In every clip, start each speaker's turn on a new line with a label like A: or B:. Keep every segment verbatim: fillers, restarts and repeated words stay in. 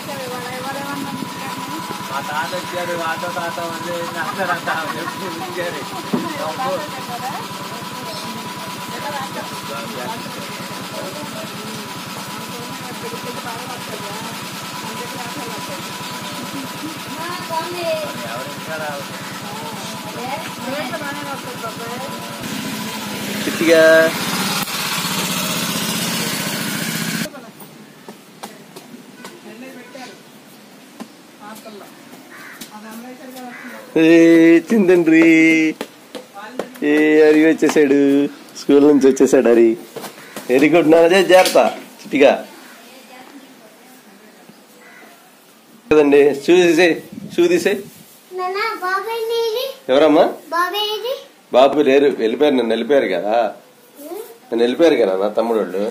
A: మా తాత వచ్చారు ఆటో తాత ఉంది అందరంతా చిట్టిగా చింతండ్రి ఏ హరి వచ్చేసాడు స్కూల్ నుంచి వచ్చేసాడు హరి వెరీ గుడ్ నాదే జాగ్రత్త చిట్టిగా కదండి షూ తీసే షూ తీసే ఎవరమ్మా బాబు లేరు వెళ్ళిపోయారు నన్ను వెళ్ళిపోయారు కదా నన్ను వెళ్ళిపోయారు కదా నా తమ్ముడు వాళ్ళు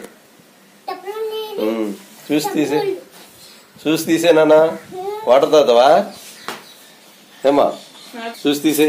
A: చూసి తీసే చూసి తీసే నాన్న వాటర్ తాగుతావా ఏమా చూసి తీసే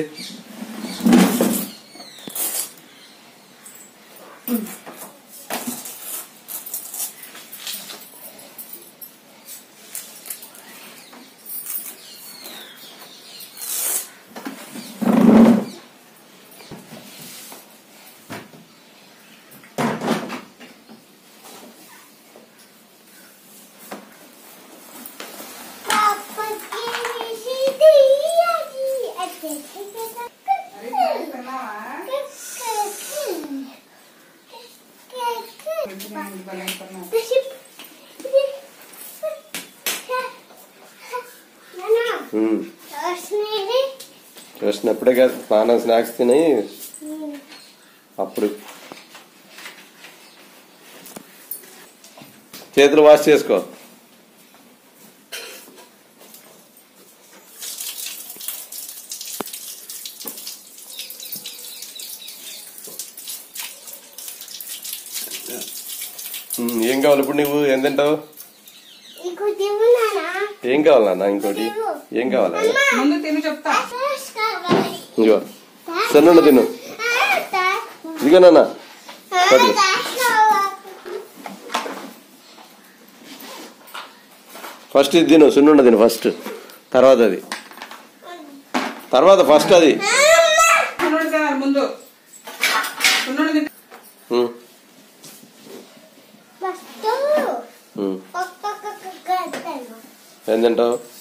A: వచ్చినప్పుడే కాదు స్నానం స్నాక్స్ తిని అప్పుడు చేతులు వాష్ చేసుకో ఏం కావాలి ఇప్పుడు నువ్వు ఏం తింటావు ఏం కావాలన్నా ఇంకోటి ఏం కావాలా ఇగో సన్న తిను ఇదిగో నాన్న ఫస్ట్ ఇది తిను సున్నుండ తిను ఫస్ట్ తర్వాత అది తర్వాత ఫస్ట్ అది ఏం తింటావు